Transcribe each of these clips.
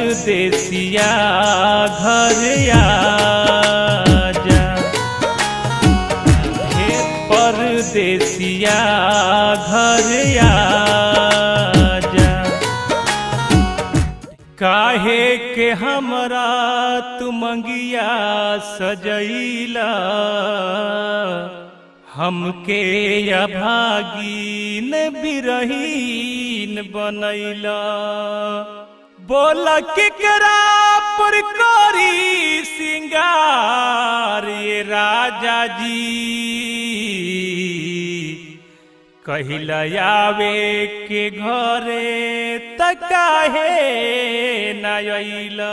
परदेसिया घर आजा, हे परदेसिया घर आजा। काहे के हमरा तू मंगिया सजैला, हमके अभागीन बिरहीन बनैला। बोला केकरा पर करी सिंगार ये राजा जी, कहिला आवे के घरे त काहे न अइला।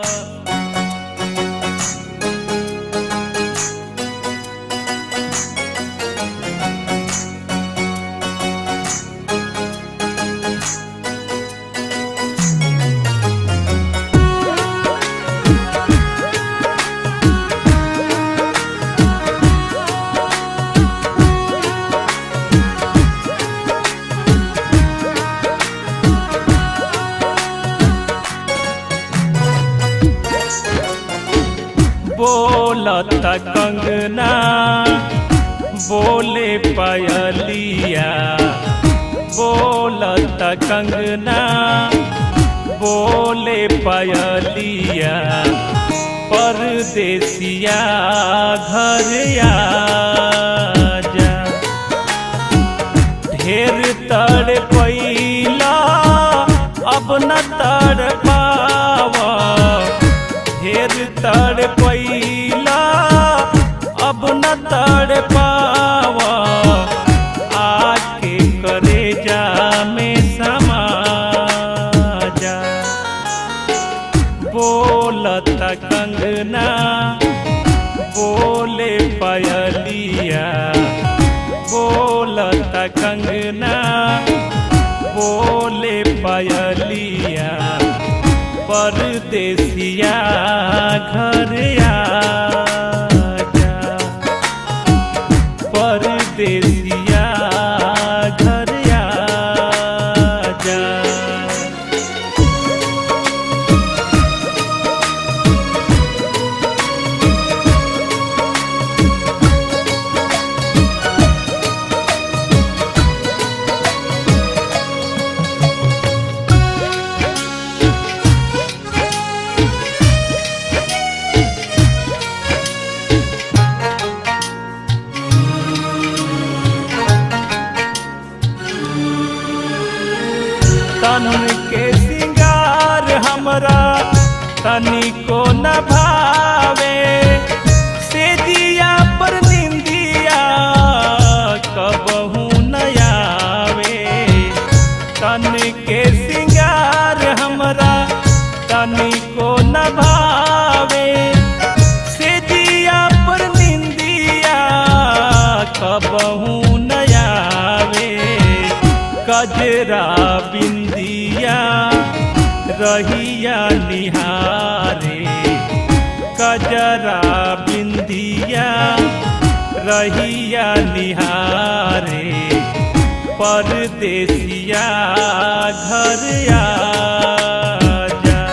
बोलत कंगना बोले पायलिया, बोलत कंगना बोले पायलिया। परदेसिया घर आजा, ढेर तड़पैला अब न तड़पावा, ढेर तड़पैला अब न तड़पावा। आके कलेजा में समा जा, बोलत कंगना बोले पायलिया, बोलत कंगना बोले पायलिया। परदेसिया घर आजा, परदेसिया घर आजा। तन के सिंगार हमरा तनिको न भावे, से दिया पर निंदिया कबहू न आवे। तन के सिंगार हमरा तनिको न भावे, से दिया पर निंदिया कबहू न आवे। गजरा बिंदिया रहिया निहारे, गजरा बिंदिया रहिया निहारे। परदेसिया घर आजा,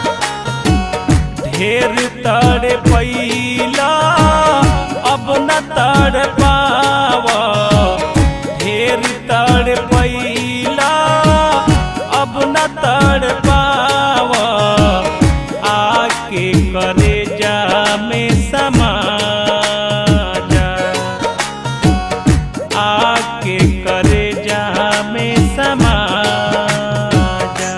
ढेर तड़पैला अब न तड़पावा, ढेर तड़पैला अब न तड़पावा। आके कलेजा में समा जा, आके कलेजा में समा जा।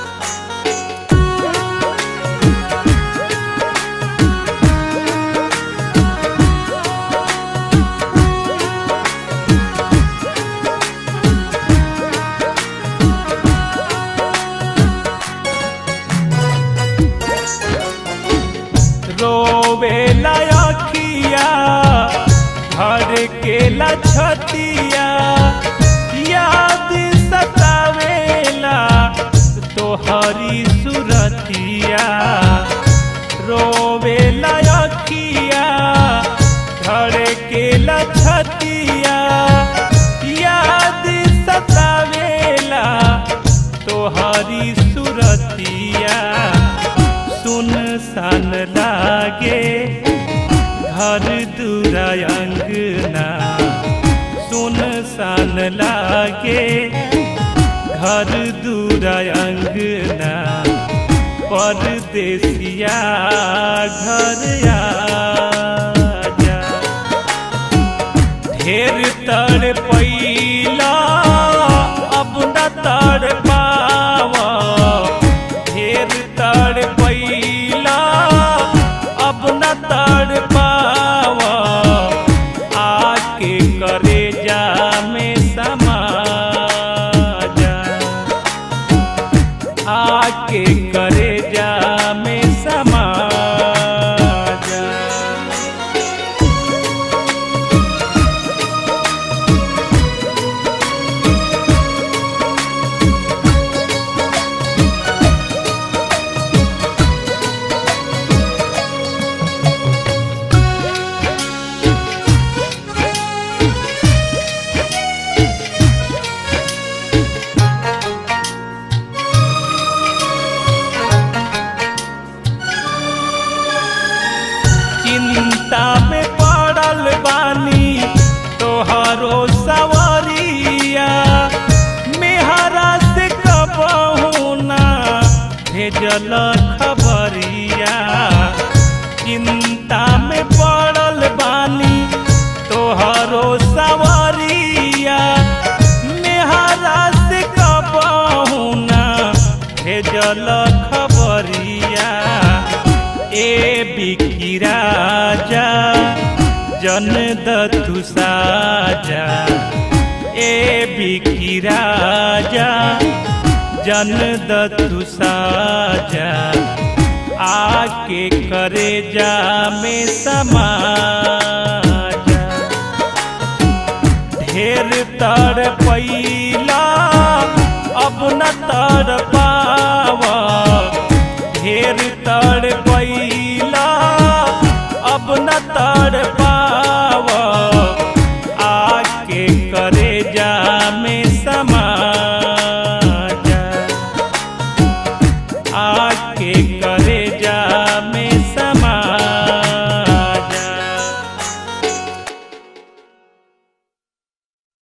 रोवेला अखिया घर के लछतिया, याद सतावेला तोहरी सुरतिया। रोवेला अखिया घर के लछतिया, याद सतावेला तोहरी सुरतिया। सान लागे घर दूरा अंगना, सुनसान लागे घर दूरा अंगना, परदेसिया घर आजा। ढेर तड़पैला अब न तड़पावा, ढेर तड़पैला अब न तड़पावा, आके करेजा में समा जा, आके करेजा में समा जा। चिंता में पड़ल बानी तोहरो सवरिया, मेहरा से कबहू ना भेजल खबरिया। चिंता में पड़ल बानी तोहरो सवरिया, मेहरा से कबहू ना भेजल खबरिया। ए बिकी राजा जन दतु साजा, ए बिकी राजा जन दतु साजा, आके करेजा में समा जा। ढेर तड़पैला अब न तड़पावा, ढेर तड़पैला अब न तड़पावा, आके करेजा में समा जा, आके